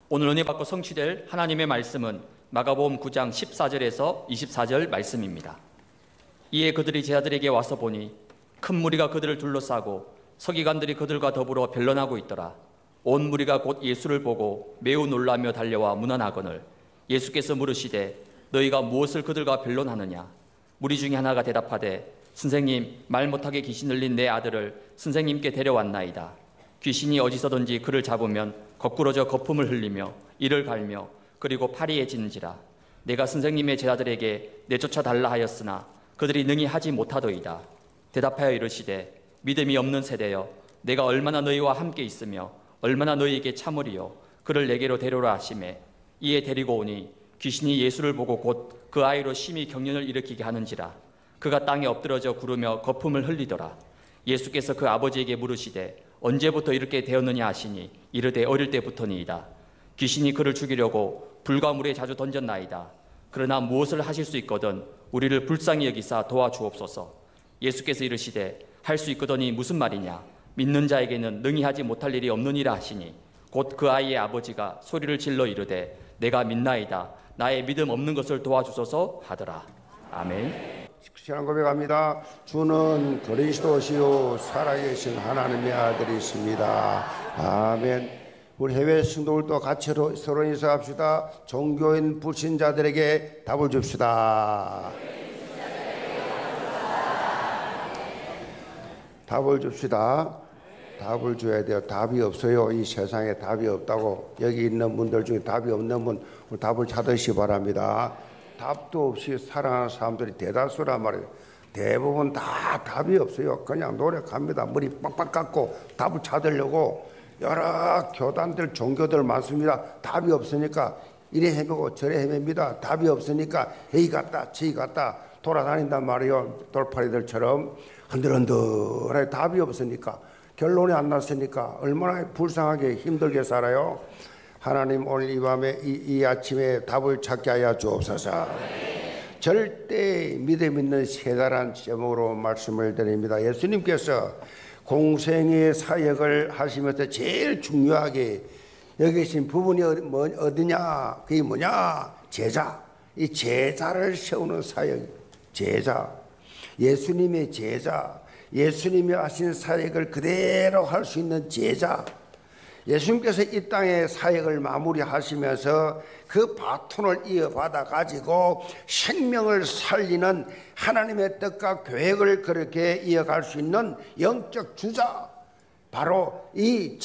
오늘 은혜 받고 성취될 하나님의 말씀은 마가복음 9장 14절에서 24절 말씀입니다. 이에 그들이 제자들에게 와서 보니 큰 무리가 그들을 둘러싸고 서기관들이 그들과 더불어 변론하고 있더라. 온 무리가 곧 예수를 보고 매우 놀라며 달려와 문안하거늘 예수께서 물으시되 너희가 무엇을 그들과 변론하느냐? 무리 중에 하나가 대답하되 선생님, 말 못하게 귀신 들린 내 아들을 선생님께 데려왔나이다. 귀신이 어디서든지 그를 잡으면 거꾸러져 거품을 흘리며 이를 갈며 그리고 파리에 짖는지라. 내가 선생님의 제자들에게 내쫓아 달라 하였으나 그들이 능히 하지 못하더이다. 대답하여 이르시되 믿음이 없는 세대여, 내가 얼마나 너희와 함께 있으며 얼마나 너희에게 참으리요. 그를 내게로 데려오라 하시매 이에 데리고 오니 귀신이 예수를 보고 곧 그 아이로 심히 경련을 일으키게 하는지라. 그가 땅에 엎드러져 구르며 거품을 흘리더라. 예수께서 그 아버지에게 물으시되 언제부터 이렇게 되었느냐 하시니 이르되 어릴 때부터니이다. 귀신이 그를 죽이려고 불과 물에 자주 던졌나이다. 그러나 무엇을 하실 수 있거든 우리를 불쌍히 여기사 도와주옵소서. 예수께서 이르시되 할 수 있거더니 무슨 말이냐? 믿는 자에게는 능히 하지 못할 일이 없느니라 하시니 곧 그 아이의 아버지가 소리를 질러 이르되 내가 믿나이다. 나의 믿음 없는 것을 도와주소서 하더라. 아멘. 신앙 고백합니다. 주는 그리스도시요 살아계신 하나님의 아들이십니다. 아멘. 우리 해외 성도들도 같이 서로 인사합시다. 종교인 불신자들에게 답을 줍시다. 답을 줍시다. 답을 줘야 돼요. 답이 없어요. 이 세상에 답이 없다고. 여기 있는 분들 중에 답이 없는 분 답을 찾으시기 바랍니다. 답도 없이 살아가는 사람들이 대다수란 말이에요. 대부분 다 답이 없어요. 그냥 노력합니다. 머리 빡빡 깎고 답을 찾으려고 여러 교단들, 종교들 많습니다. 답이 없으니까 이래 헤매고 저래 헤맵니다. 답이 없으니까 여기 갔다 저기 갔다 돌아다닌단 말이에요. 돌팔이들처럼 흔들흔들하게 답이 없으니까, 결론이 안 났으니까 얼마나 불쌍하게 힘들게 살아요. 하나님 오늘 이 밤에 이 아침에 답을 찾게 하여 주옵소서. 절대 믿음 있는 세다란 제목으로 말씀을 드립니다. 예수님께서 공생의 사역을 하시면서 제일 중요하게 여기신 부분이 어디냐? 그게 뭐냐? 제자. 이 제자를 세우는 사역. 제자. 예수님의 제자. 예수님이 하신 사역을 그대로 할 수 있는 제자. 예수님께서 이 땅의 사역을 마무리하시면서 그 바톤을 이어받아 가지고 생명을 살리는 하나님의 뜻과 계획을 그렇게 이어갈 수 있는 영적 주자, 바로 이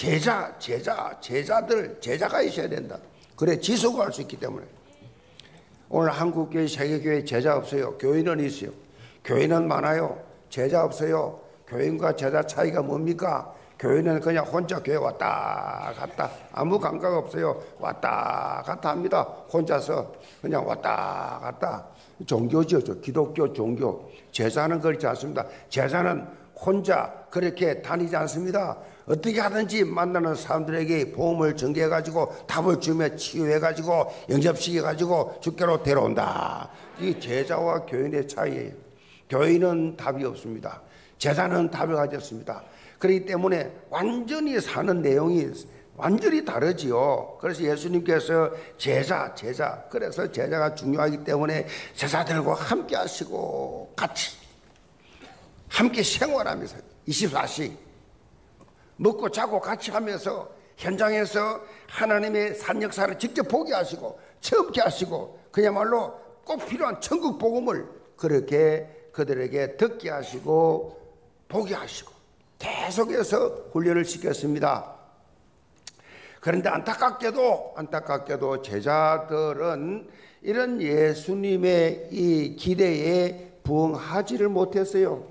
제자가 있어야 된다. 그래 지속할 수 있기 때문에. 오늘 한국교회, 세계교회 제자 없어요. 교인은 있어요. 교인은 많아요. 제자 없어요. 교인과 제자 차이가 뭡니까? 교회는 그냥 혼자 교회 왔다 갔다 아무 감각 없어요. 왔다 갔다 합니다. 혼자서 그냥 왔다 갔다. 종교죠. 기독교 종교. 제자는 그렇지 않습니다. 제자는 혼자 그렇게 다니지 않습니다. 어떻게 하든지 만나는 사람들에게 복음을 전개해가지고 답을 주며 치유해가지고 영접시켜가지고 주께로 데려온다. 이 제자와 교인의 차이예요. 교인은 답이 없습니다. 제자는 답을 가졌습니다. 그렇기 때문에 완전히 사는 내용이 완전히 다르지요. 그래서 예수님께서 제자. 그래서 제자가 중요하기 때문에 제자들과 함께 하시고 같이 함께 생활하면서 24시 먹고 자고 같이 하면서 현장에서 하나님의 산 역사를 직접 보게 하시고 체험케 하시고 그야말로 꼭 필요한 천국 복음을 그렇게 그들에게 듣게 하시고 보게 하시고 계속해서 훈련을 시켰습니다. 그런데 안타깝게도 제자들은 이런 예수님의 이 기대에 부응하지를 못했어요.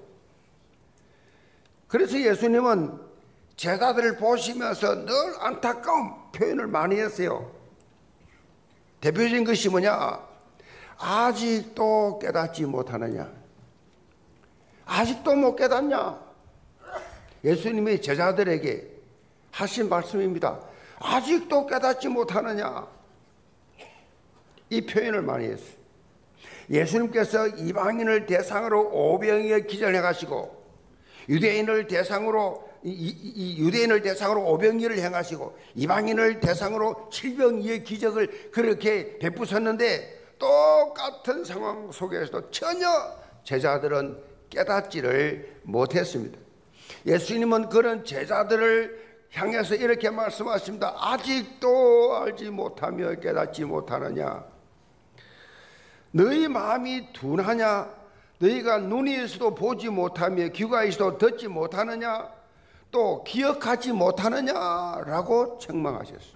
그래서 예수님은 제자들을 보시면서 늘 안타까운 표현을 많이 했어요. 대표적인 것이 뭐냐? 아직도 깨닫지 못하느냐? 아직도 못 깨닫냐? 예수님이 제자들에게 하신 말씀입니다. 아직도 깨닫지 못하느냐? 이 표현을 많이 했어요. 예수님께서 이방인을 대상으로 오병이어 기전해 가시고 유대인을 대상으로 이 유대인을 대상으로 오병이어를 행하시고 이방인을 대상으로 칠병이의 기적을 그렇게 베푸셨는데 똑같은 상황 속에서도 전혀 제자들은 깨닫지를 못했습니다. 예수님은 그런 제자들을 향해서 이렇게 말씀하십니다. 아직도 알지 못하며 깨닫지 못하느냐? 너희 마음이 둔하냐? 너희가 눈이 있어도 보지 못하며 귀가 있어도 듣지 못하느냐? 또 기억하지 못하느냐라고 책망하셨어요.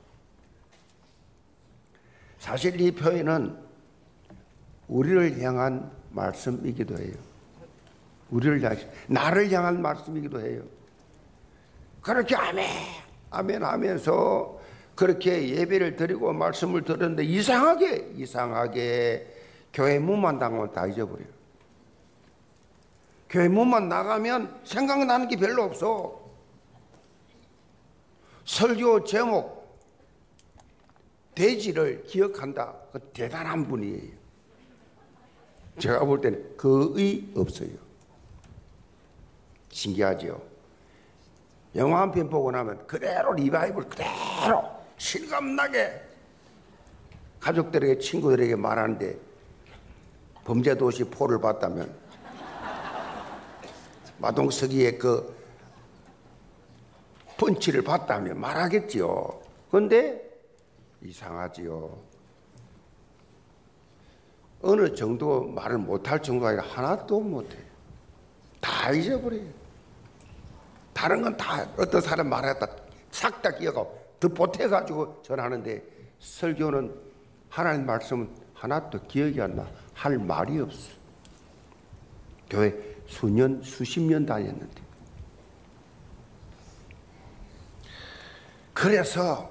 사실 이 표현은 우리를 향한 말씀이기도 해요. 우리를 향한, 나를 향한 말씀이기도 해요. 그렇게 아멘 아멘 하면서 그렇게 예배를 드리고 말씀을 들었는데 이상하게 교회 문만 나가면 다 잊어버려요. 교회 문만 나가면 생각나는 게 별로 없어. 설교 제목 돼지를 기억한다. 그 대단한 분이에요. 제가 볼 때는 거의 없어요. 신기하죠. 영화 한 편 보고 나면 그대로 리바이벌 그대로 실감나게 가족들에게 친구들에게 말하는데 범죄도시 4를 봤다면 마동석이의 그 펀치를 봤다면 말하겠지요. 그런데 이상하지요. 어느 정도 말을 못할 정도가 아니라 하나도 못해요. 다 잊어버려요. 다른 건 다 어떤 사람 말했다 싹 다 기억하고 더 보태가지고 전하는데 설교는 하나님 말씀은 하나도 기억이 안 나. 할 말이 없어. 교회 수년 수십 년 다녔는데. 그래서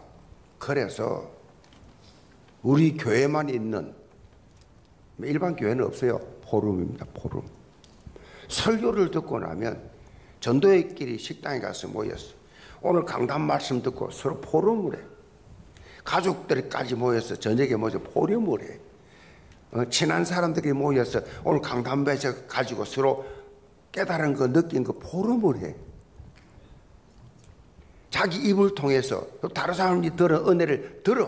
우리 교회만 있는 일반 교회는 없어요. 포럼입니다. 포럼. 설교를 듣고 나면 전도회끼리 식당에 가서 모였어. 오늘 강단 말씀 듣고 서로 포럼을 해. 가족들까지 모여서 저녁에 모여서 포럼을 해. 친한 사람들이 모여서 오늘 강단 배서 가지고 서로 깨달은 거 느낀 거 포럼을 해. 자기 입을 통해서 또 다른 사람이 들은 은혜를 들어.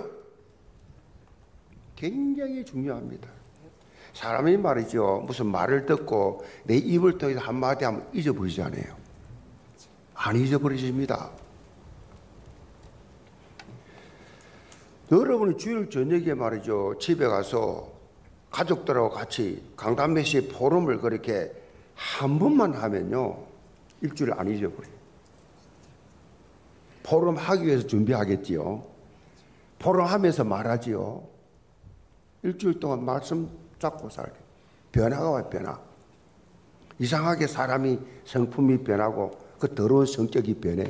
굉장히 중요합니다. 사람이 말이죠. 무슨 말을 듣고 내 입을 통해서 한마디 하면 잊어버리잖아요. 안 잊어버리십니다. 여러분이 주일 저녁에 말이죠. 집에 가서 가족들하고 같이 강단메시 포럼을 그렇게 한 번만 하면요. 일주일 안 잊어버려요. 포럼 하기 위해서 준비하겠지요. 포럼 하면서 말하지요. 일주일 동안 말씀 잡고 살게. 변화가 와요. 변화. 이상하게 사람이 성품이 변하고 그 더러운 성격이 변해.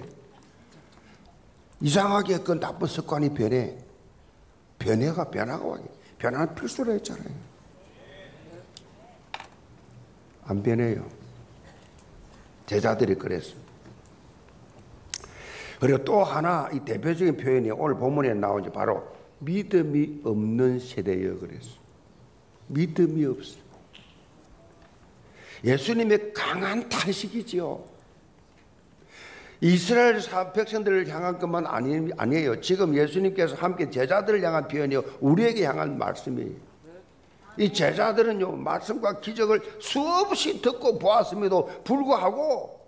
이상하게 그 나쁜 습관이 변해. 변화가 와요. 변화는 필수로 했잖아요. 안 변해요. 제자들이 그랬습니다. 그리고 또 하나 이 대표적인 표현이 오늘 본문에 나오지 바로 믿음이 없는 세대여 그랬어. 믿음이 없어. 예수님의 강한 탄식이지요. 이스라엘 백성들을 향한 것만 아니에요. 지금 예수님께서 함께 제자들을 향한 표현이요. 우리에게 향한 말씀이에요. 이 제자들은요. 말씀과 기적을 수없이 듣고 보았음에도 불구하고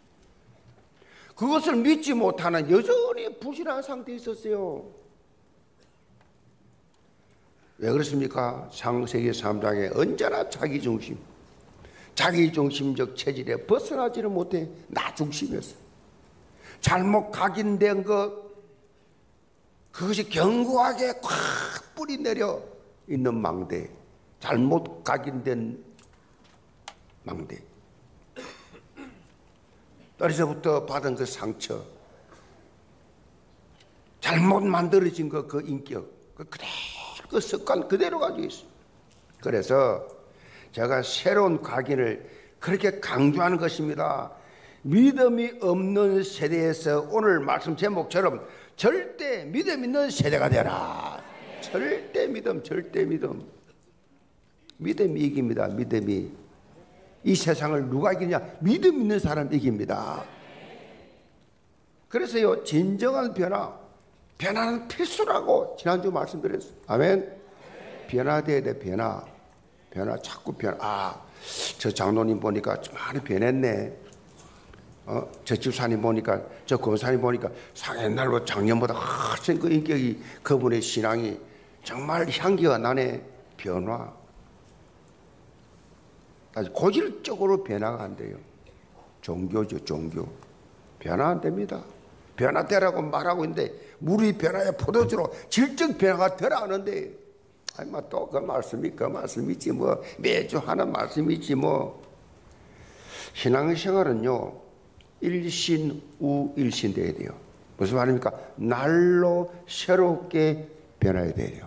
그것을 믿지 못하는 여전히 불신한 상태에 있었어요. 왜 그렇습니까? 창세기 3장에 언제나 자기중심적 체질에 벗어나지를 못해 나 중심이었어요. 잘못 각인된 그것이 견고하게 꽉 뿌리 내려 있는 망대. 잘못 각인된 망대. 어려서부터 받은 그 상처. 잘못 만들어진 그 인격. 그 습관 그대로 가지고 있어요. 그래서 제가 새로운 각인을 그렇게 강조하는 것입니다. 믿음이 없는 세대에서 오늘 말씀 제목처럼 절대 믿음 있는 세대가 되라. 절대 믿음. 믿음이 이깁니다. 믿음이. 이 세상을 누가 이기냐? 믿음 있는 사람이 이깁니다. 그래서요, 진정한 변화는 필수라고 지난주 말씀드렸어요. 아멘. 변화돼야 돼. 변화 자꾸 저 장로님 보니까 많이 변했네. 저 집사님 보니까, 저 권사님 보니까 옛날로 작년보다 훨씬 그 인격이, 그분의 신앙이 정말 향기가 나네. 변화. 아주 고질적으로 변화가 안 돼요. 종교죠, 종교. 변화 안 됩니다. 변화되라고 말하고 있는데 물이 변화에 포도주로 질적 변화가 되라는데, 또 그 말씀이지 뭐. 매주 하는 말씀이지 뭐. 신앙생활은요, 일신우일신 돼야 돼요. 무슨 말입니까? 날로 새롭게 변화해야 돼요.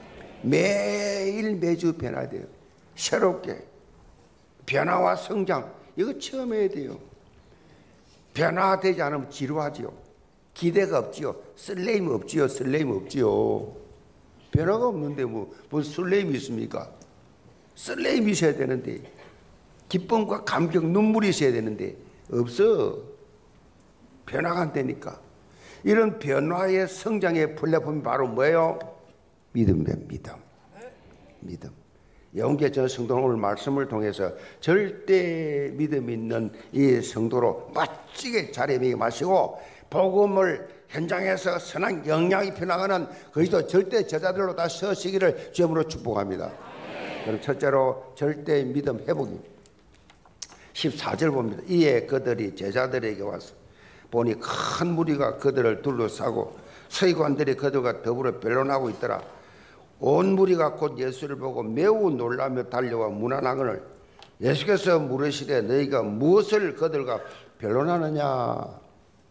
매주 변화해야 돼요. 새롭게. 변화와 성장, 이거 처음 해야 돼요. 변화되지 않으면 지루하지요. 기대가 없지요. 설레임 없지요. 변화가 없는데 무슨 설레임이 있습니까? 설레임이 있어야 되는데, 기쁨과 감격, 눈물이 있어야 되는데 없어. 변화가 안 되니까. 이런 변화의 성장의 플랫폼이 바로 뭐예요? 믿음입니다. 믿음. 영계 전 성도는 오늘 말씀을 통해서 절대 믿음 있는 이 성도로 멋지게 자리매김 마시고, 복음을 현장에서 선한 영향이 펴나가는 그리스도 절대 제자들로 다 서시기를 주님으로 축복합니다. 그럼 첫째로 절대 믿음 회복입니다. 14절 봅니다. 이에 그들이 제자들에게 와서 보니 큰 무리가 그들을 둘러싸고 서기관들이 그들과 더불어 변론하고 있더라. 온 무리가 곧 예수를 보고 매우 놀라며 달려와 문안하거늘 예수께서 물으시되 너희가 무엇을 그들과 변론하느냐.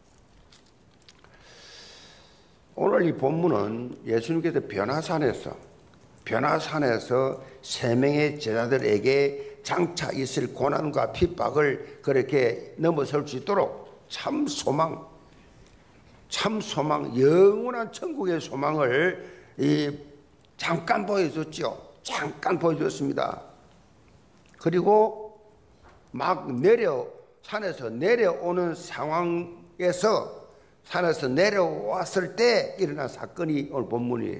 오늘 이 본문은 예수님께서 변화산에서 세 명의 제자들에게 장차 있을 고난과 핍박을 그렇게 넘어설 수 있도록 참 소망, 영원한 천국의 소망을 잠깐 보여줬죠. 잠깐 보여줬습니다. 그리고 막 산에서 내려오는 상황에서 산에서 내려왔을 때 일어난 사건이 오늘 본문이에요.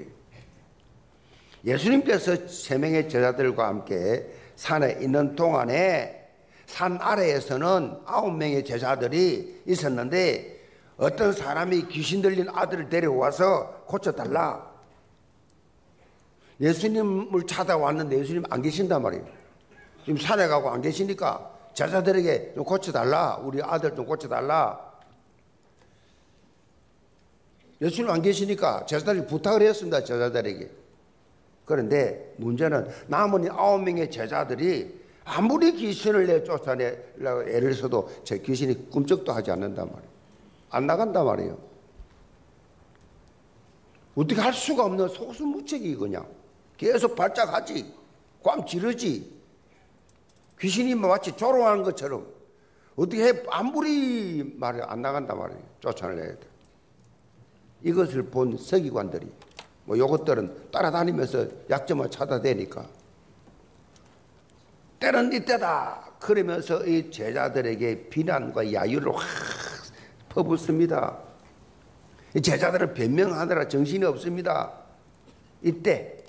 예수님께서 세 명의 제자들과 함께 산에 있는 동안에 산 아래에서는 9명의 제자들이 있었는데 어떤 사람이 귀신 들린 아들을 데려와서 고쳐달라. 예수님을 찾아왔는데 예수님 안 계신단 말이에요. 지금 산에 가고 안 계시니까 제자들에게 좀 고쳐달라. 우리 아들 좀 고쳐달라. 예수님 안 계시니까 제자들이 부탁을 했습니다. 제자들에게. 그런데 문제는 남은 9명의 제자들이 아무리 귀신을 쫓아내려고 애를 써도 제 귀신이 꿈쩍도 하지 않는단 말이에요. 안 나간단 말이에요. 어떻게 할 수가 없는 속수무책이 그냥 계속 발작하지, 꽝 지르지. 귀신이 마치 조롱하는 것처럼 어떻게 해, 아무리 말해 안 나간단 말이에요. 쫓아내야 돼. 이것을 본 서기관들이 요것들은 따라다니면서 약점을 찾아대니까 때는 이때다 그러면서 이 제자들에게 비난과 야유를 확 퍼붓습니다. 이 제자들을 변명하느라 정신이 없습니다. 이때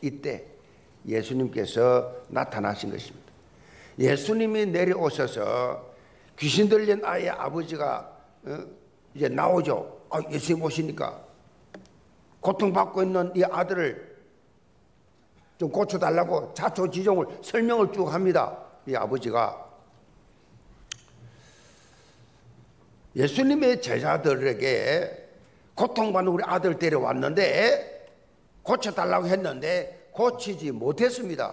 예수님께서 나타나신 것입니다. 예수님이 내려오셔서 귀신 들린 아이의 아버지가 이제 나오죠. 예수님 오시니까 고통받고 있는 이 아들을 좀 고쳐달라고 자초지종을 설명을 쭉 합니다. 이 아버지가 예수님의 제자들에게 고통받는 우리 아들 데려왔는데 고쳐달라고 했는데 고치지 못했습니다.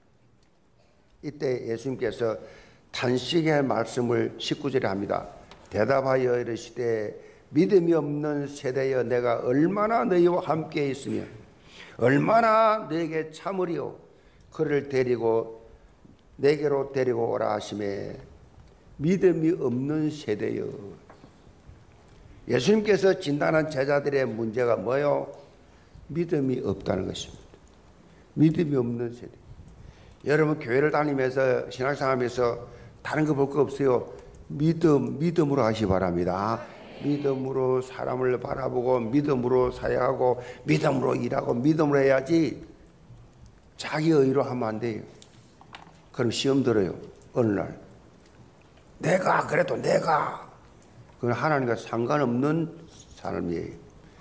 이때 예수님께서 탄식의 말씀을 19절에 합니다. 대답하여 이르시되 믿음이 없는 세대여 내가 얼마나 너희와 함께 있으며 얼마나 너에게 참으리요. 그를 데리고 내게로 데리고 오라 하시매 믿음이 없는 세대여. 예수님께서 진단한 제자들의 문제가 뭐요? 믿음이 없다는 것입니다. 믿음이 없는 세대. 여러분 교회를 다니면서 신앙생활하면서 다른 거 볼 거 없어요. 믿음으로 하시기 바랍니다. 믿음으로 사람을 바라보고 믿음으로 사역하고 믿음으로 일하고 믿음으로 해야지 자기 의로 하면 안 돼요. 그럼 시험 들어요. 어느 날 내가 그래도 내가 그건 하나님과 상관없는 사람이에요.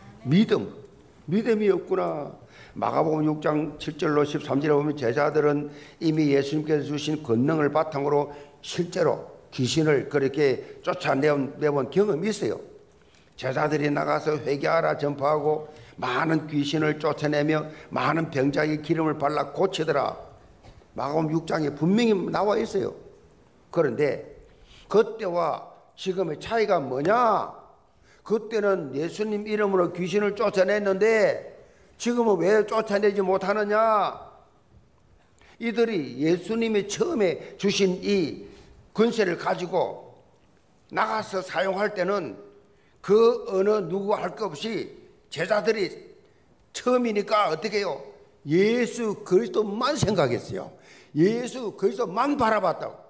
믿음이 없구나. 마가복음 6장 7절로 13절에 보면 제자들은 이미 예수님께서 주신 권능을 바탕으로 실제로 귀신을 그렇게 쫓아내본 경험이 있어요. 제자들이 나가서 회개하라 전파하고 많은 귀신을 쫓아내며 많은 병자에게 기름을 발라 고치더라. 마가복음 6장에 분명히 나와 있어요. 그런데 그때와 지금의 차이가 뭐냐? 그때는 예수님 이름으로 귀신을 쫓아냈는데 지금은 왜 쫓아내지 못하느냐? 이들이 예수님이 처음에 주신 이 권세를 가지고 나가서 사용할 때는 그 어느 누구 할 것 없이 제자들이 처음이니까 어떻게 해요? 예수 그리스도만 생각했어요. 예수 그리스도만 바라봤다고.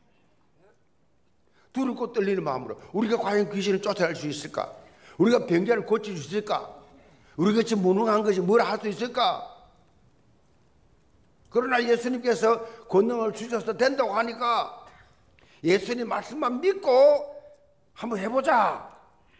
두렵고 떨리는 마음으로 우리가 과연 귀신을 쫓아낼 수 있을까? 우리가 병자를 고칠 수 있을까? 우리같이 무능한 것이 뭘 할 수 있을까? 그러나 예수님께서 권능을 주셔서 된다고 하니까 예수님 말씀만 믿고 한번 해보자.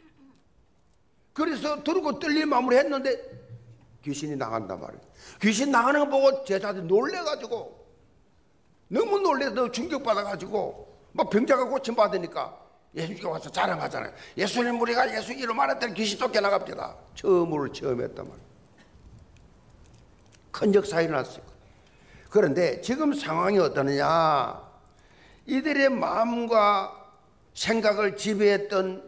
그래서 두렵고 떨리는 마음으로 했는데 귀신이 나간단 말이에요. 귀신 나가는 거 보고 제자들이 놀래가지고 너무 놀래서 충격받아가지고 막 병자가 고침받으니까 예수님께 와서 자랑하잖아요. 예수님 우리가 예수 이름 알았더니 귀신 쫓겨나갑니다. 처음 했단 말이에요. 큰 역사가 일어났어요. 그런데 지금 상황이 어떠느냐? 이들의 마음과 생각을 지배했던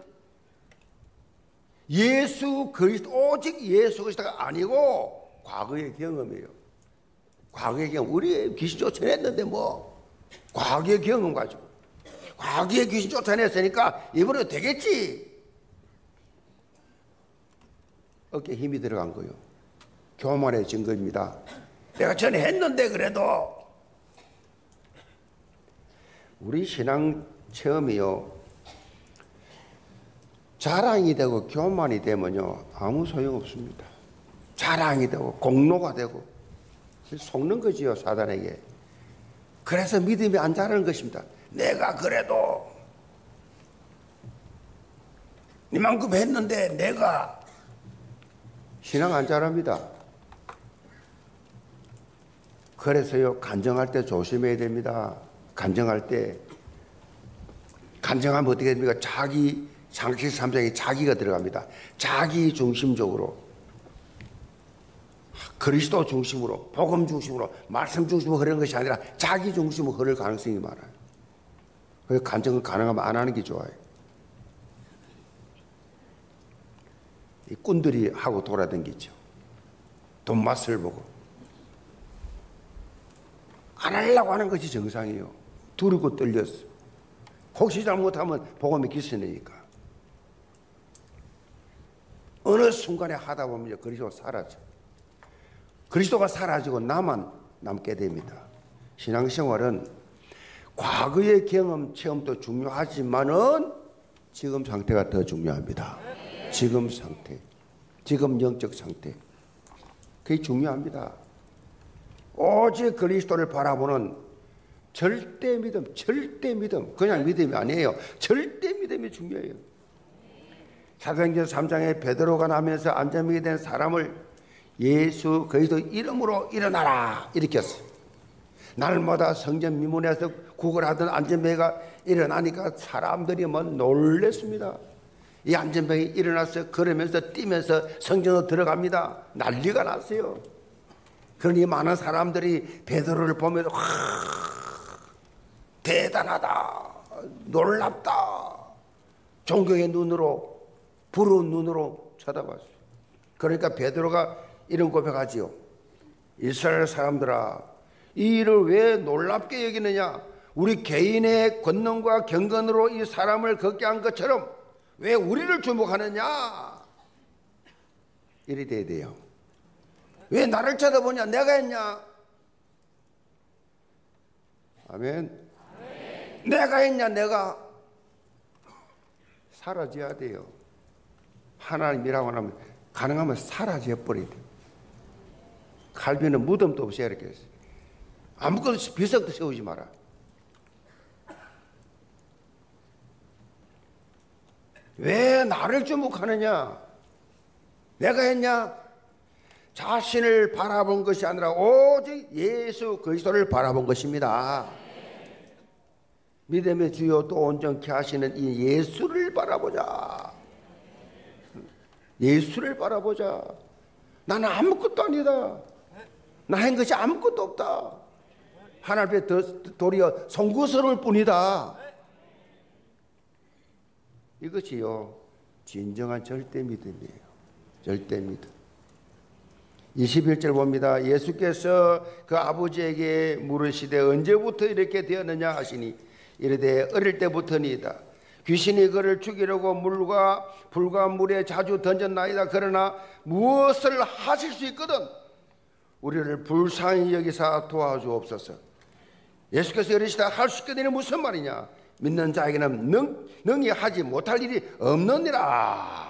예수 그리스도, 오직 예수 그리스도가 아니고 과거의 경험이에요. 과거의 경험. 우리 귀신 쫓아냈는데 뭐 과거의 경험 가지고 과거에 귀신 쫓아냈으니까 이번에도 되겠지. 어깨에 힘이 들어간 거예요. 교만해진 겁니다. 내가 전에 했는데 그래도. 우리 신앙 체험이요, 자랑이 되고 교만이 되면요 아무 소용없습니다. 자랑이 되고 공로가 되고 속는 거지요, 사단에게. 그래서 믿음이 안 자라는 것입니다. 내가 그래도 이만큼 했는데 내가. 신앙 안 자랍니다. 그래서요 간증할 때 조심해야 됩니다. 간증할 때 간증하면 어떻게 됩니까? 자기 창세기 3장에 자기가 들어갑니다. 자기 중심적으로, 그리스도 중심으로, 복음 중심으로, 말씀 중심으로 흐르는 것이 아니라 자기 중심으로 흐를 가능성이 많아요. 그래서 간증을 가능하면 안 하는 게 좋아요. 이 꾼들이 하고 돌아다니죠. 돈 맛을 보고 안 하려고 하는 것이 정상이에요. 두렵고 떨렸어. 혹시 잘못하면 복음이 기스내니까. 어느 순간에 하다 보면 그리스도가 사라져. 그리스도가 사라지고 나만 남게 됩니다. 신앙생활은 과거의 경험, 체험도 중요하지만은 지금 상태가 더 중요합니다. 지금 상태, 지금 영적 상태, 그게 중요합니다. 오직 그리스도를 바라보는 절대 믿음, 그냥 믿음이 아니에요. 절대 믿음이 중요해요. 사도행전 3장에 베드로가 나면서 안전병이 된 사람을 예수 그리스도 이름으로 일어나라 일으켰어요. 날마다 성전 미문에서 구걸하던 안전병이가 일어나니까 사람들이 뭐 놀랬습니다. 이 안전병이 일어나서 걸으면서 뛰면서 성전으로 들어갑니다. 난리가 났어요. 그러니 많은 사람들이 베드로를 보면서 대단하다, 놀랍다, 존경의 눈으로, 부러운 눈으로 쳐다봤어요. 그러니까 베드로가 이런 고백하지요. 이스라엘 사람들아, 이 일을 왜 놀랍게 여기느냐? 우리 개인의 권능과 경건으로 이 사람을 걷게 한 것처럼 왜 우리를 주목하느냐? 이래 돼야 돼요. 왜 나를 쳐다보냐? 내가 했냐? 아멘. 내가 했냐? 내가 사라져야 돼요. 하나님이라고 하면 가능하면 사라져버려야 돼. 갈비는 무덤도 없이 이렇게 했어. 아무것도 비석도 세우지 마라. 왜 나를 주목하느냐? 내가 했냐? 자신을 바라본 것이 아니라 오직 예수 그리스도를 바라본 것입니다. 믿음의 주요 또 온전케 하시는 이 예수를 바라보자. 예수를 바라보자. 나는 아무것도 아니다. 나 한 것이 아무것도 없다. 하나님 앞에 도리어 송구스러울 뿐이다. 이것이요 진정한 절대 믿음이에요. 절대 믿음. 21절 봅니다. 예수께서 그 아버지에게 물으시되 언제부터 이렇게 되었느냐 하시니 이르되 어릴 때부터니이다. 귀신이 그를 죽이려고 물과 불과 물에 자주 던졌나이다. 그러나 무엇을 하실 수 있거든 우리를 불쌍히 여기사 도와주옵소서. 예수께서 이르시다 할 수 있거든이 무슨 말이냐? 믿는 자에게는 능히 하지 못할 일이 없느니라.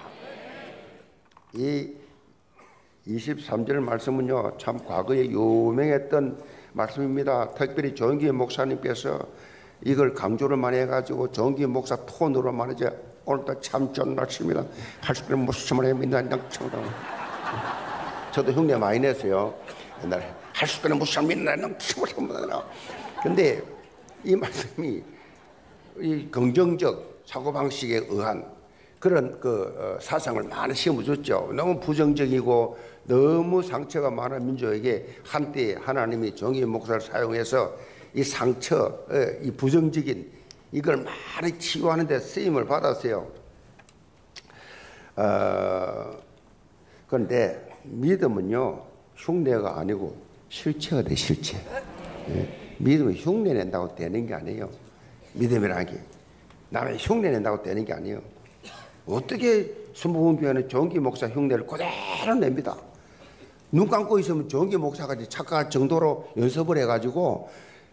이 23절 말씀은요 참 과거에 유명했던 말씀입니다. 특별히 조은기 목사님께서 이걸 강조를 많이 해가지고 조은기 목사 톤으로 말이죠. 오늘도 참 좋은 날씨입니다. 할 수 있는 무슨 말이야 믿는 낭창당. 저도 흉내 많이 냈어요. 옛날에 할 수 있는 무슨 믿는 낭창당. 근데 이 말씀이 이 긍정적 사고방식에 의한 그런 사상을 많이 심어줬죠. 너무 부정적이고 너무 상처가 많은 민족에게 한때 하나님이 정의 목사를 사용해서 이 상처, 이 부정적인 이걸 많이 치유하는 데 쓰임을 받았어요. 그런데 믿음은요 흉내가 아니고 실체가 돼. 실체. 믿음은 흉내 낸다고 되는 게 아니에요. 믿음이라는 게 남의 흉내 낸다고 되는 게 아니에요. 어떻게 순복음교회는 정기 목사 흉내를 그대로 냅니다. 눈 감고 있으면 정기 목사가 착각할 정도로 연습을 해가지고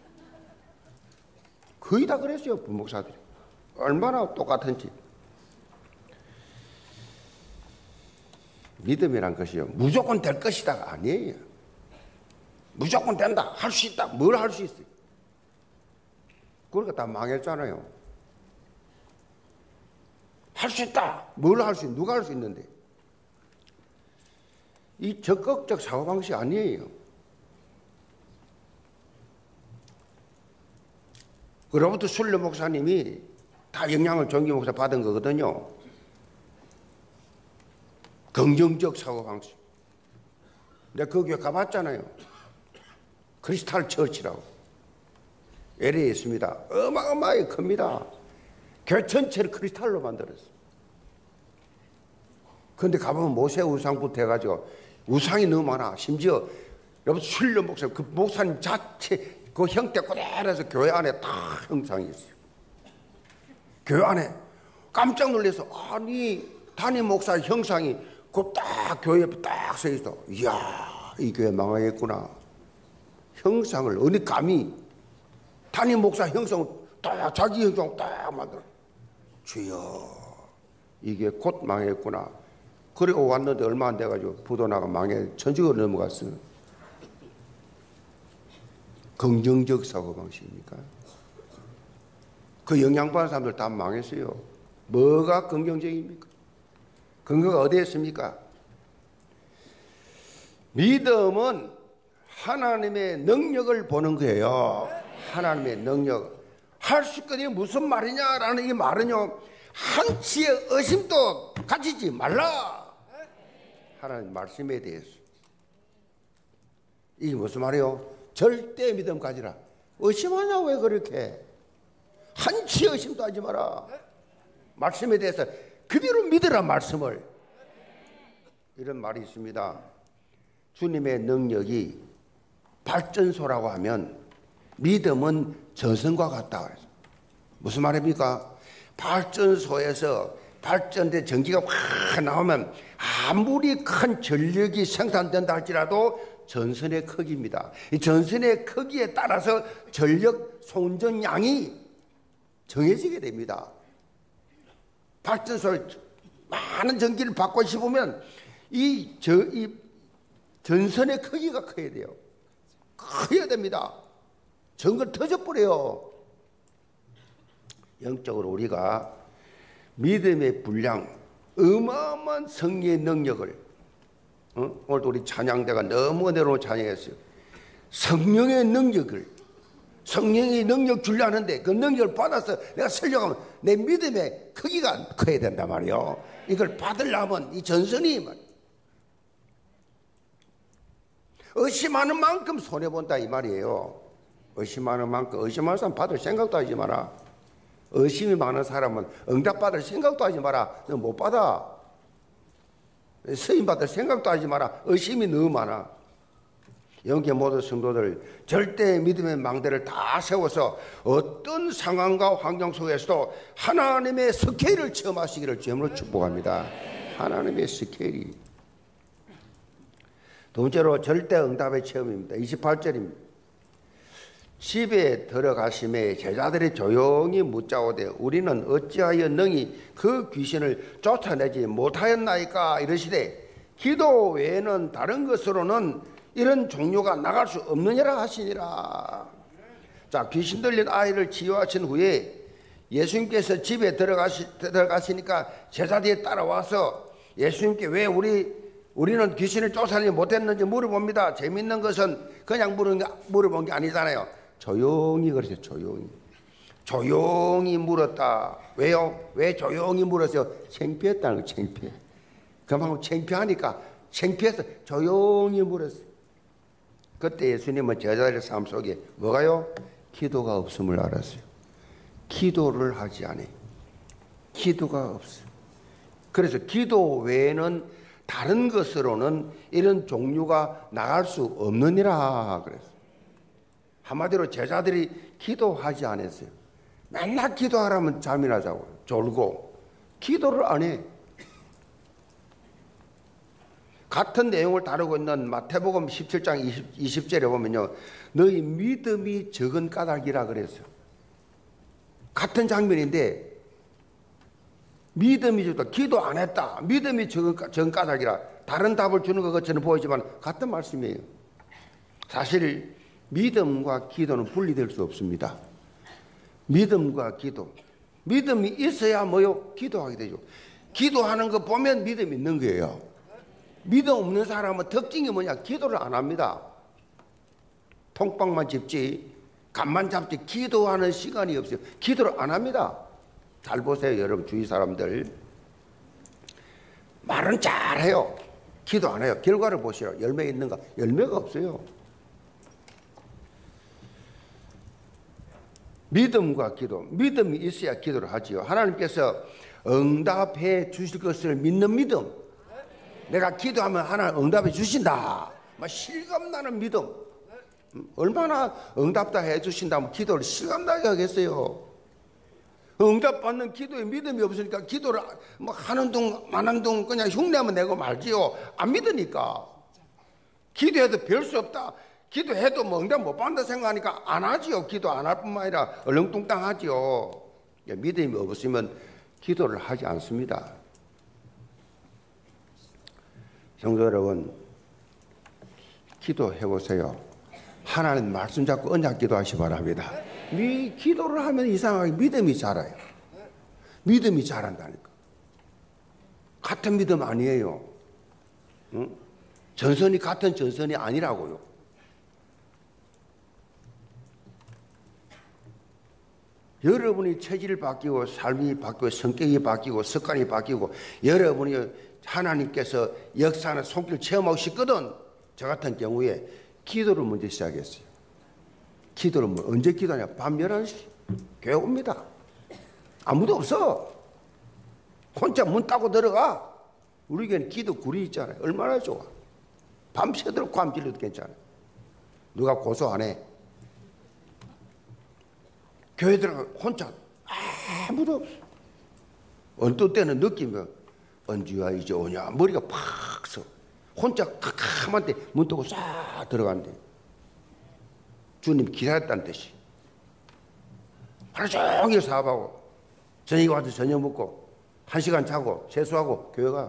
거의 다 그랬어요. 부목사들이 얼마나 똑같은지. 믿음이란 것이요 무조건 될 것이다가 아니에요. 무조건 된다, 할 수 있다, 뭘 할 수 있어요. 그러니까 다 망했잖아요. 할 수 있다, 뭘 할 수 있는, 누가 할 수 있는데. 이 적극적 사고방식 아니에요. 그로부터 순례 목사님이 다 영향을 정기 목사 받은 거거든요. 긍정적 사고방식. 내가 그 교회 가봤잖아요. 크리스탈 처치라고. LA에 있습니다. 어마어마하게 큽니다. 교회 전체를 크리스탈로 만들었어요. 그런데 가보면 모세 우상부터 해가지고 우상이 너무 많아. 심지어 여러분 순례 목사, 그 목사님 자체 그 형태 그대로해서 교회 안에 다 형상이 있어요. 교회 안에 깜짝 놀라서 아니 담임 목사 형상이 그 딱 교회 옆에 딱 서 있어. 이야 이 교회 망하겠구나. 형상을 어느 감히 담임 목사 형상을 딱 자기 형상 딱 만들어. 주여 이게 곧 망했구나. 그리고 왔는데 얼마 안 돼가지고 부도나가 망해 천주교로 넘어갔어요. 긍정적 사고방식입니까? 그 영향받은 사람들 다 망했어요. 뭐가 긍정적입니까? 근거가 어디에 있습니까? 믿음은 하나님의 능력을 보는 거예요. 하나님의 능력. 할 수 있거든요. 무슨 말이냐라는 이 말은요. 한치의 의심도 가지지 말라. 하나님 말씀에 대해서. 이게 무슨 말이에요? 절대 믿음 가지라. 의심하냐 왜 그렇게? 한치의 의심도 하지 마라. 말씀에 대해서 그대로 믿으라 말씀을. 이런 말이 있습니다. 주님의 능력이 발전소라고 하면 믿음은 전선과 같다. 무슨 말입니까? 발전소에서 발전된 전기가 확 나오면 아무리 큰 전력이 생산된다 할지라도 전선의 크기입니다. 이 전선의 크기에 따라서 전력 소운전량이 정해지게 됩니다. 발전소를 많은 전기를 받고 싶으면 이 전선의 크기가 커야 돼요. 커야 됩니다. 전걸 터져버려요. 영적으로 우리가 믿음의 분량, 어마어마한 성리의 능력을, 오늘도 우리 찬양대가 너무 은혜로운 찬양했어요. 성령의 능력 주려 하는데 그 능력을 받아서 내가 설교하면 내 믿음의 크기가 커야 된단 말이에요. 이걸 받으려면 이 전선이 의심하는 만큼 손해본다 이 말이에요. 의심하는 만큼, 의심하는 사람 받을 생각도 하지 마라. 의심이 많은 사람은 응답받을 생각도 하지 마라. 너 못 받아. 쓰임받을 생각도 하지 마라. 의심이 너무 많아. 영계 모든 성도들 절대 믿음의 망대를 다 세워서 어떤 상황과 환경 속에서도 하나님의 스케일을 체험하시기를 주님으로 축복합니다. 하나님의 스케일이. 두 번째로 절대 응답의 체험입니다. 28절입니다. 집에 들어가심에 제자들이 조용히 묻자오되 우리는 어찌하여 능히 그 귀신을 쫓아내지 못하였나이까 이르시되 기도 외에는 다른 것으로는 이런 종류가 나갈 수 없느니라 하시니라. 자, 귀신 들린 아이를 치유하신 후에 예수님께서 집에 들어가시니까 제자들이 따라와서 예수님께 왜 우리는 귀신을 쫓아내지 못했는지 물어봅니다. 재밌는 것은 그냥 물어본 게 아니잖아요. 조용히 그러세요. 조용히 물었다. 왜요? 왜 조용히 물었어요? 창피했다는 거예요. 창피해. 그만큼 창피하니까 창피해서 조용히 물었어요. 그때 예수님은 제자들의 삶 속에 뭐가요? 기도가 없음을 알았어요. 기도를 하지 않아요. 기도가 없어요. 그래서 기도 외에는 다른 것으로는 이런 종류가 나갈 수 없느니라 그랬어요. 한마디로 제자들이 기도하지 않았어요. 맨날 기도하라면 잠이나 자고 졸고 기도를 안 해. 같은 내용을 다루고 있는 마태복음 17장 20절에 보면요, 너희 믿음이 적은 까닭이라 그랬어요. 같은 장면인데 믿음이 적다, 기도 안 했다, 믿음이 적은 까닭이라, 다른 답을 주는 것 같이는 보이지만 같은 말씀이에요. 사실 믿음과 기도는 분리될 수 없습니다. 믿음과 기도, 믿음이 있어야 뭐요? 기도하게 되죠. 기도하는 거 보면 믿음이 있는 거예요. 믿음 없는 사람은 특징이 뭐냐? 기도를 안 합니다. 통빵만 짚지, 간만 잡지, 기도하는 시간이 없어요. 기도를 안 합니다. 잘 보세요, 여러분 주위 사람들. 말은 잘해요. 기도 안 해요. 결과를 보시라. 열매 있는가? 열매가 없어요. 믿음과 기도, 믿음이 있어야 기도를 하지요. 하나님께서 응답해 주실 것을 믿는 믿음. 내가 기도하면 하나님 응답해 주신다, 실감나는 믿음. 얼마나 응답다 해 주신다면 기도를 실감나게 하겠어요. 응답받는 기도에 믿음이 없으니까 기도를 하는 둥 마는 둥 그냥 흉내만 내고 말지요. 안 믿으니까. 기도해도 별 수 없다, 기도해도 응답 못 받는다 생각하니까 안 하지요. 기도 안 할 뿐만 아니라 얼렁뚱땅하지요. 믿음이 없으면 기도를 하지 않습니다. 성도 여러분, 기도해 보세요. 하나님 말씀 잡고 언약 기도하시 바랍니다. 기도를 하면 이상하게 믿음이 자라요. 믿음이 자란다니까. 같은 믿음 아니에요. 응? 전선이 같은 전선이 아니라고요. 여러분이 체질이 바뀌고 삶이 바뀌고 성격이 바뀌고 습관이 바뀌고 여러분이 하나님께서 역사하는 손길을 체험하고 싶거든. 저 같은 경우에 기도를 먼저 시작했어요. 기도를 언제 기도하냐? 밤 11시 교회 옵니다. 아무도 없어. 혼자 문 따고 들어가. 우리 교회는 기도 굴이 있잖아요. 얼마나 좋아. 밤새도록 감 질러도 괜찮아요. 누가 고소 안 해. 교회 들어가 혼자 아무도 없어. 어떤 때는 느끼면 언제야 이제 오냐, 머리가 팍 서. 혼자 캄캄한데 문 뜨고 싹 들어간대. 주님 기다렸다는 뜻이. 하루 종일 사업하고 저녁에 와서 저녁 먹고 1시간 자고 세수하고 교회가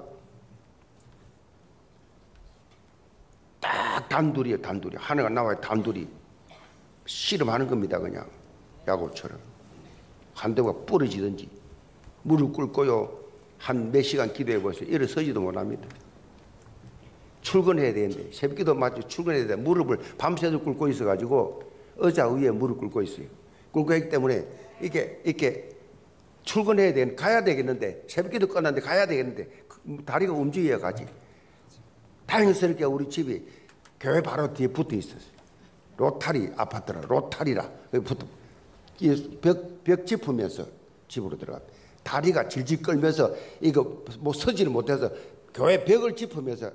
딱 단둘이에요. 단둘이. 하나가 나와요. 단둘이. 씨름하는 겁니다. 그냥 야구처럼. 한 대가 부러지든지 무릎 꿇고요. 한 몇 시간 기도해 보세요. 일어서지도 못합니다. 출근해야 되는데 새벽기도 맞죠. 출근해야 돼. 무릎을 밤새도록 꿇고 있어가지고 의자 위에 무릎 꿇고 있어요. 꿇고 있기 때문에 이렇게 출근해야 되는 가야 되겠는데 새벽기도 끝났는데 가야 되겠는데 다리가 움직여야 가지. 다행스럽게 우리 집이 교회 바로 뒤에 붙어 있었어요. 로타리 아파트라 로타리라 붙어 벽 짚으면서 집으로 들어가. 다리가 질질 끌면서 이거 뭐 서지를 못해서 교회 벽을 짚으면서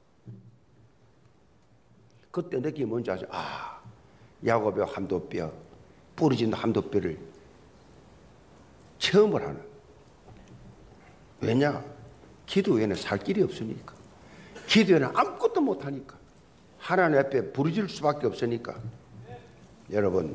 그때 느낌이 뭔지 아죠? 아, 야곱의 한도뼈, 부러진 한도뼈를 체험을 하는. 왜냐? 기도 외에는 살 길이 없으니까. 기도 외에는 아무것도 못하니까. 하나님 앞에 부르질 수밖에 없으니까. 여러분,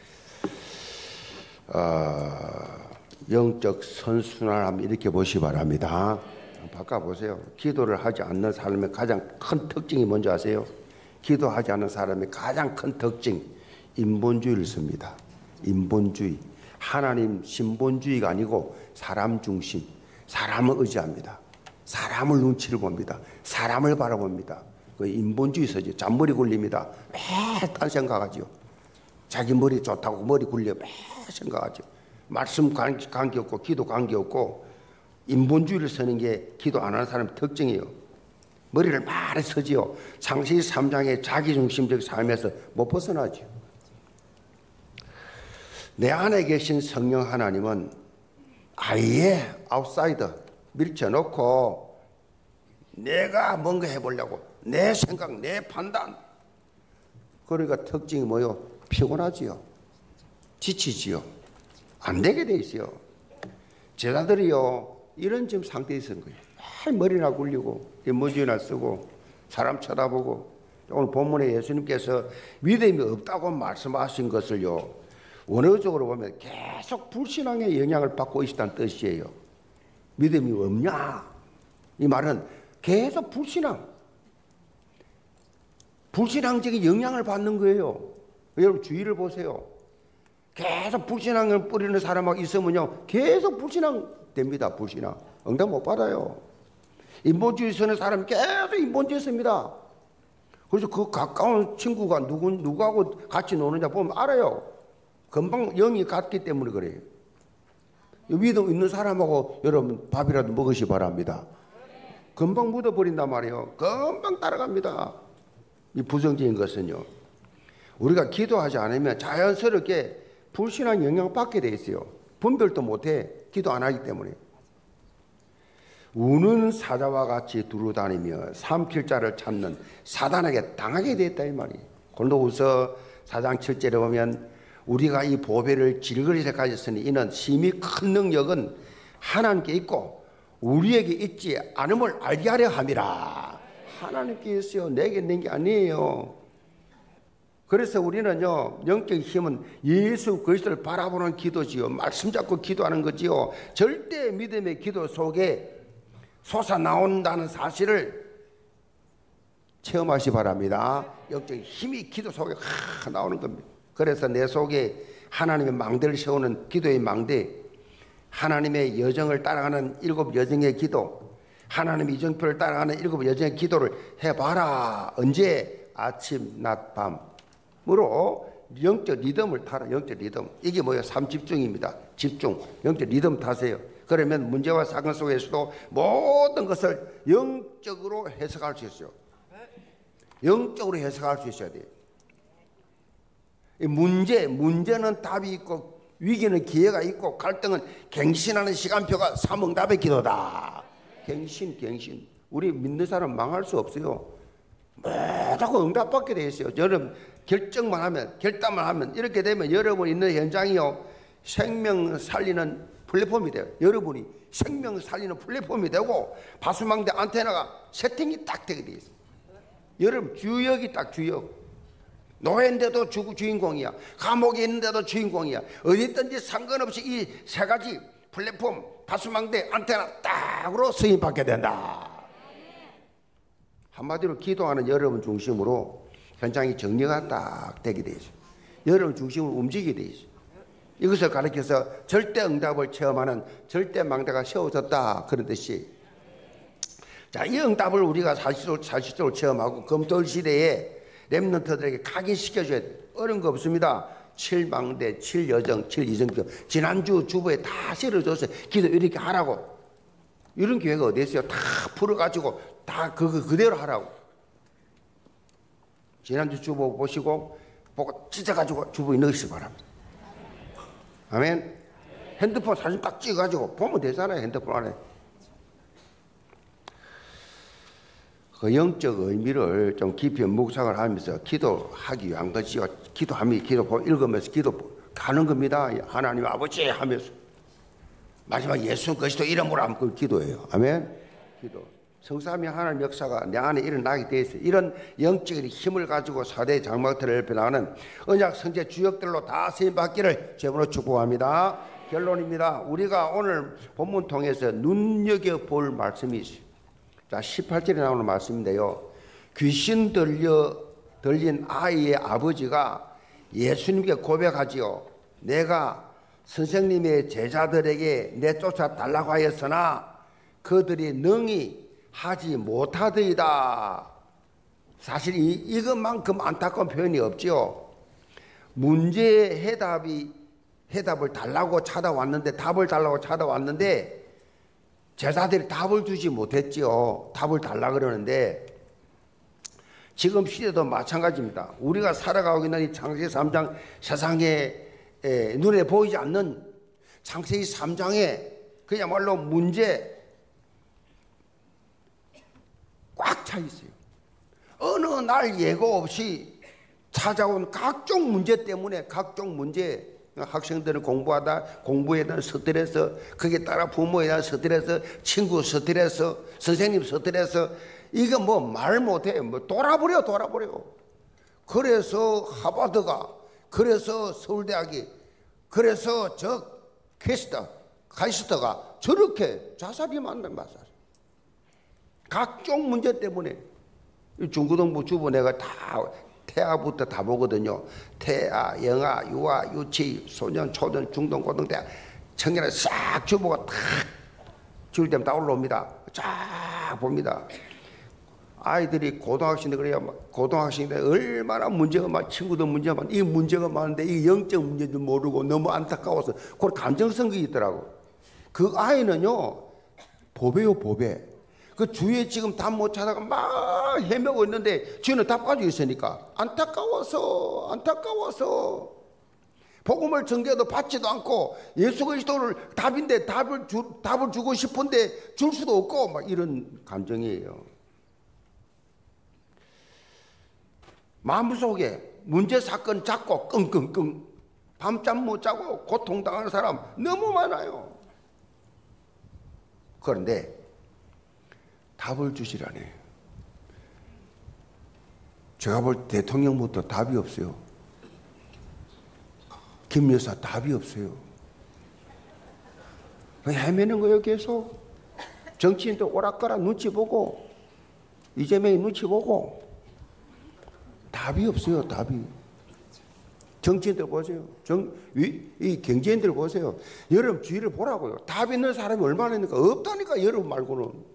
영적 선순환함 이렇게 보시기 바랍니다. 바꿔보세요. 기도를 하지 않는 사람의 가장 큰 특징이 뭔지 아세요? 기도하지 않는 사람의 가장 큰 특징, 인본주의를 씁니다. 인본주의. 하나님 신본주의가 아니고 사람 중심, 사람을 의지합니다. 사람을 눈치를 봅니다. 사람을 바라봅니다. 그 인본주의 서지. 잔머리 굴립니다. 매일 딴 생각하죠. 자기 머리 좋다고 머리 굴려 매일 생각하죠. 말씀 관계없고 기도 관계없고 인본주의를 쓰는 게 기도 안 하는 사람의 특징이에요. 머리를 많이 쓰지요. 창세기 3장의 자기중심적 삶에서 못 벗어나죠. 내 안에 계신 성령 하나님은 아예 아웃사이더 밀쳐놓고 내가 뭔가 해보려고 내 생각, 내 판단. 그러니까 특징이 뭐요? 피곤하지요. 지치지요. 안 되게 돼 있어요. 제자들이요 이런 지금 상태에 있는 거예요. 머리나 굴리고 인문주의나 쓰고 사람 쳐다보고. 오늘 본문에 예수님께서 믿음이 없다고 말씀하신 것을요 원어적으로 보면 계속 불신앙의 영향을 받고 있다는 뜻이에요. 믿음이 없냐? 이 말은 계속 불신앙적인 영향을 받는 거예요. 여러분 주의를 보세요. 계속 불신앙을 뿌리는 사람하고 있으면요 계속 불신앙 됩니다. 불신앙. 응답 못 받아요. 인본주의 쓰는 사람이 계속 인본주의 씁니다. 그래서 그 가까운 친구가 누구하고 같이 노느냐 보면 알아요. 금방 영이 같기 때문에 그래요. 믿음 있는 사람하고 여러분 밥이라도 먹으시 바랍니다. 금방 묻어버린단 말이에요. 금방 따라갑니다. 이 부정적인 것은요. 우리가 기도하지 않으면 자연스럽게 불신앙 영향을 받게 돼 있어요. 분별도 못해. 기도 안 하기 때문에. 우는 사자와 같이 두루다니며 삼킬 자를 찾는 사단에게 당하게 됐다 이 말이에요. 골로우서 4장 7절에 보면 우리가 이 보배를 질그릇에 가졌으니 이는 심히 큰 능력은 하나님께 있고 우리에게 있지 않음을 알게 하려 함이라. 하나님께 있어요. 내게 있는 게 아니에요. 그래서 우리는요 영적 힘은 예수 그리스도를 바라보는 기도지요. 말씀 잡고 기도하는 거지요. 절대 믿음의 기도 속에 솟아나온다는 사실을 체험하시 바랍니다. 영적 힘이 기도 속에 나오는 겁니다. 그래서 내 속에 하나님의 망대를 세우는 기도의 망대, 하나님의 여정을 따라가는 7 여정의 기도, 하나님의 이정표를 따라가는 7 여정의 기도를 해봐라. 언제? 아침, 낮, 밤으로 영적 리듬을 타라. 영적 리듬. 이게 뭐예요? 삼집중입니다. 집중. 영적 리듬 타세요. 그러면 문제와 사건 속에서도 모든 것을 영적으로 해석할 수 있어요. 영적으로 해석할 수 있어야 돼요. 문제는 답이 있고 위기는 기회가 있고 갈등은 갱신하는 시간표가 삼응답의 기도다. 갱신. 우리 믿는 사람 망할 수 없어요. 자꾸 응답받게 돼 있어요. 여러분 결정만 하면 결단만 하면 이렇게 되면 여러분 있는 현장이요 생명 살리는 플랫폼이 돼요. 여러분이 생명 살리는 플랫폼이 되고 바수망대 안테나가 세팅이 딱 되게 돼 있어요. 여러분 주역이 딱 주역. 노예인데도 주인공이야. 감옥에 있는데도 주인공이야. 어디 있든지 상관없이 이 세 가지 플랫폼 파수망대 안테나 딱으로 승인받게 된다. 한마디로 기도하는 여러분 중심으로 현장이 정리가 딱 되게 돼 있어요. 여러분 중심으로 움직이게 돼 있어요. 이것을 가리켜서 절대 응답을 체험하는 절대 망대가 세워졌다, 그런 뜻이. 자, 이 응답을 우리가 사실적으로 체험하고 검토일 시대에 렘넌트들에게 각인시켜줘야 돼요. 어려운 거 없습니다. 7망대, 7여정, 7이정표. 지난주 주보에 다 실어줬어요. 기도 이렇게 하라고. 이런 교회가 어디 있어요? 다 풀어가지고 다 그거 그대로 하라고. 지난주 주보 보시고 보고 찢어가지고 주보에 넣으시기 바랍니다. 아멘. 핸드폰 사진 딱 찍어가지고 보면 되잖아요. 핸드폰 안에. 그 영적 의미를 좀 깊이 묵상을 하면서 기도하기 위한 것이요. 기도하면 기도 읽으면서 기도하는 겁니다. 하나님 아버지 하면서 마지막 예수 그리스도 이름으로 하면 그걸 기도해요. 아멘. 기도. 성삼위 하나님 역사가 내 안에 일어나게 돼 있어요. 이런 영적인 힘을 가지고 4대 장막들을 변화하는 언약 성제 주역들로 다 쓰임받기를 제물로 축복합니다. 결론입니다. 우리가 오늘 본문 통해서 눈여겨볼 말씀이 있어요. 자, 18절에 나오는 말씀인데요. 귀신 들린 아이의 아버지가 예수님께 고백하지요. 내가 선생님의 제자들에게 내쫓아 달라고 하였으나 그들이 능히 하지 못하더이다. 사실 이것만큼 안타까운 표현이 없죠. 문제의 해답을 달라고 찾아왔는데, 답을 달라고 찾아왔는데 제자들이 답을 주지 못했지요. 답을 달라 그러는데 지금 시대도 마찬가지입니다. 우리가 살아가고 있는 이 창세기 3장 세상에 눈에 보이지 않는 창세기 3장에 그야말로 문제 꽉 차 있어요. 어느 날 예고 없이 찾아온 각종 문제 때문에 각종 문제, 학생들은 공부에 대한 스트레스, 거기에 따라 부모에 대한 스트레스, 친구 스트레스, 선생님 스트레스, 이거 뭐 말 못해. 뭐 돌아버려. 그래서 하버드가, 그래서 서울대학이, 그래서 저 카이스트가 저렇게 자살이 만든 마살. 각종 문제 때문에 중고등부 주부 내가 다 태아부터 다 보거든요. 태아, 영아, 유아, 유치, 소년, 초등, 중등, 고등대학, 청년을 싹 주보가 탁 줄 때면 다 올라옵니다. 쫙 봅니다. 아이들이 고등학생들 그래야 고등학생들 얼마나 문제가 많, 친구들 문제가 많, 이 문제가 많은데 이 영적 문제도 모르고 너무 안타까워서 그걸 감정성이 있더라고. 그 아이는요 보배요 보배. 그 주위에 지금 답 못 찾아가 막 헤매고 있는데 주위는 답 가지고 있으니까 안타까워서 복음을 전개도 받지도 않고 예수 그리스도를 답인데 답을 주고 싶은데 줄 수도 없고 막 이런 감정이에요. 마음속에 문제 사건 잡고 끙끙끙 밤잠 못 자고 고통당하는 사람 너무 많아요. 그런데 답을 주시라네. 제가 볼 때 대통령부터 답이 없어요. 김 여사 답이 없어요. 헤매는 거예요 계속. 정치인들 오락가락 눈치 보고 이재명이 눈치 보고 답이 없어요. 답이. 정치인들 보세요. 이 경제인들 보세요. 여러분 주위를 보라고요. 답 있는 사람이 얼마나 있는가. 없다니까 여러분 말고는.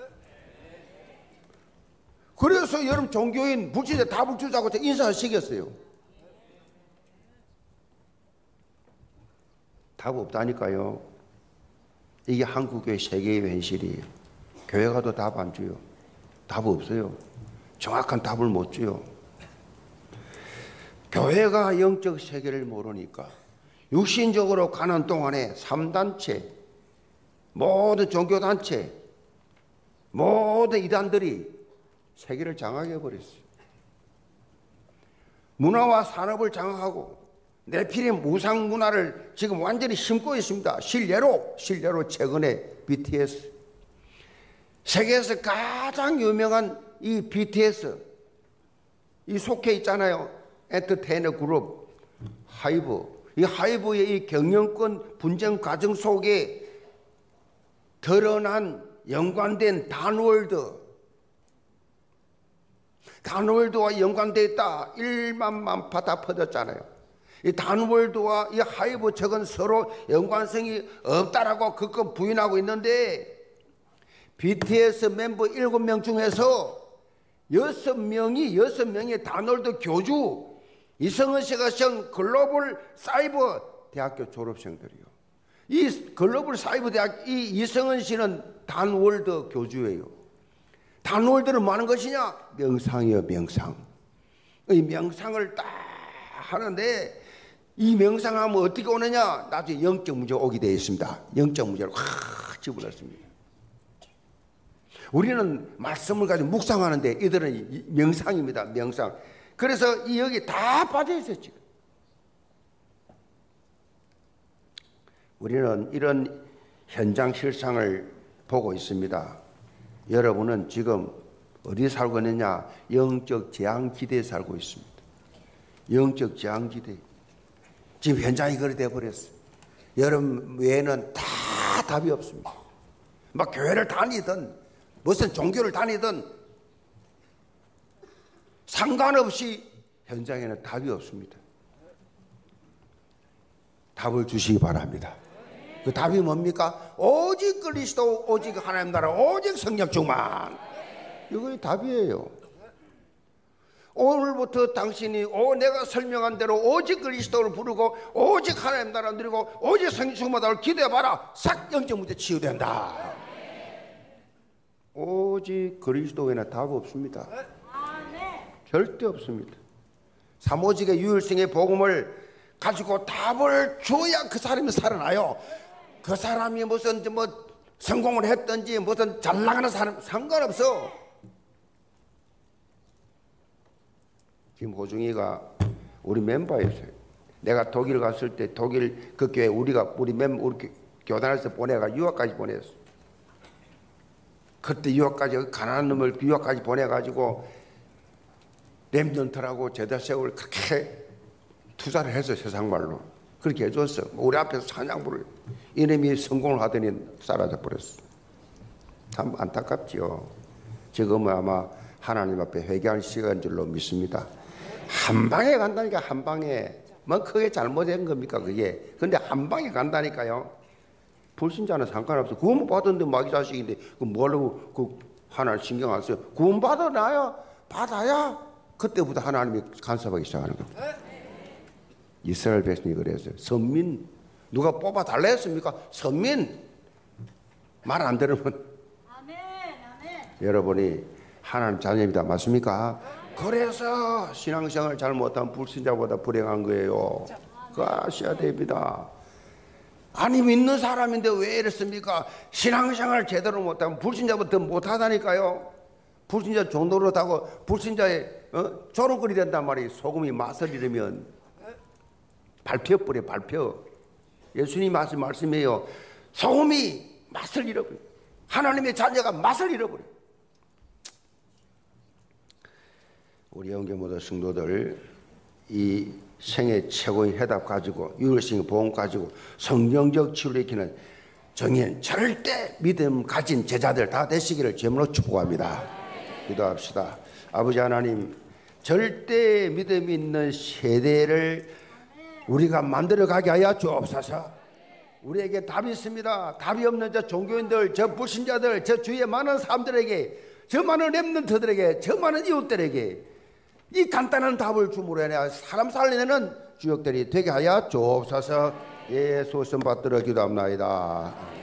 그래서 여러분 종교인 불신에 답을 주자고 인사를 시켰어요. 답 없다니까요. 이게 한국교회 세계의 현실이에요. 교회 가도 답 안 줘요. 답 없어요. 정확한 답을 못 줘요. 교회가 영적 세계를 모르니까 육신적으로 가는 동안에 3단체, 모든 종교단체, 모든 이단들이 세계를 장악해 버렸어요. 문화와 산업을 장악하고 네피림 무상 문화를 지금 완전히 심고 있습니다. 실례로 최근에 BTS, 세계에서 가장 유명한 이 BTS, 이 속해 있잖아요. 엔터테이너 그룹 하이브. 이 하이브의 이 경영권 분쟁 과정 속에 드러난 연관된 단월드와 연관되어 있다. 1만만 파다 퍼졌잖아요. 이 단월드와 이 하이브 측은 서로 연관성이 없다라고 그것 부인하고 있는데, BTS 멤버 7명 중에서 6명이 단월드 교주, 이성은 씨가 시험 글로벌 사이버 대학교 졸업생들이요. 이 글로벌 사이버 대학, 이 이성은 씨는 단월드 교주예요. 단월드는 뭐 하는 것이냐? 명상이요, 명상. 이 명상을 딱 하는데, 이 명상하면 어떻게 오느냐? 나중에 영적 문제가 오게 되어 있습니다. 영적 문제를 확 집어넣습니다. 우리는 말씀을 가지고 묵상하는데 이들은 명상입니다. 명상. 그래서 이 여기 다 빠져 있어요, 지금. 우리는 이런 현장 실상을 보고 있습니다. 여러분은 지금 어디 살고 있느냐? 영적 재앙지대에 살고 있습니다. 영적 재앙지대. 지금 현장이 그렇게 되어버렸어요. 여러분 외에는 다 답이 없습니다. 막 교회를 다니든 무슨 종교를 다니든 상관없이 현장에는 답이 없습니다. 답을 주시기 바랍니다. 그 답이 뭡니까? 오직 그리스도, 오직 하나님 나라, 오직 성령 충만. 이거 답이에요. 오늘부터 당신이 내가 설명한 대로 오직 그리스도를 부르고 오직 하나님 나라 누리고 오직 성령 충만을 기도해봐라. 싹 영적 문제 치유된다. 오직 그리스도 외에는 답 없습니다. 절대 없습니다. 사모직의 유일성의 복음을 가지고 답을 줘야 그 사람이 살아나요. 그 사람이 무슨 성공을 했든지 무슨 잘 나가는 사람 상관없어. 지금 호중이가 우리 멤버였어요. 내가 독일 갔을 때 독일 그 교회 우리 교단에서 보내가 유학까지 보냈어. 그때 유학까지 가난한 놈을 유학까지 보내가지고 렘넌트라고 제자세월 그렇게 투자를 해서 세상말로 그렇게 해줬어. 우리 앞에서 찬양 부를 이놈이 성공을 하더니 사라져 버렸어. 참 안타깝지요. 지금은 아마 하나님 앞에 회개할 시간인 줄로 믿습니다. 한 방에 간다니까. 한 방에. 뭐 크게 잘못된 겁니까 그게. 근데 한 방에 간다니까요. 불신자는 상관없어. 구원 받았는데 마귀 자식인데 그 뭐라고 그 하나님 신경 안 써요. 구원 받아야 그때부터 하나님이 간섭하기 시작하는 겁니다. 이스라엘 백성이 그랬어요. 선민 누가 뽑아 달라 했습니까? 선민 말 안 들으면 아멘. 여러분이 하나님 자녀입니다. 맞습니까? 그래서 신앙생활을 잘못하면 불신자보다 불행한 거예요. 그거 아셔야 됩니다. 아니 믿는 사람인데 왜 이랬습니까? 신앙생활을 제대로 못하면 불신자보다 더 못하다니까요. 불신자 종노릇하고 불신자의 조롱거리 된단 말이에요. 소금이 맛을 잃으면 밟혀버려. 밟혀. 예수님 말씀이에요. 소금이 맛을 잃어버려. 하나님의 자녀가 맛을 잃어버려. 우리 영계모도 성도들 이 생애 최고의 해답 가지고 유일성의 보험 가지고 성경적 치유를 익히는 정인 절대 믿음 가진 제자들 다 되시기를 제물로 축복합니다. 기도합시다. 아버지 하나님, 절대 믿음 있는 세대를 우리가 만들어가게 하여 주옵소서. 우리에게 답이 있습니다. 답이 없는 저 종교인들, 저 불신자들, 저 주위에 많은 사람들에게, 저 많은 렘넌트들에게, 저 많은 이웃들에게 이 간단한 답을 주므로 인해 사람 살리는 주역들이 되게 하여 주옵소서. 예수 선 받들어 기도합나이다.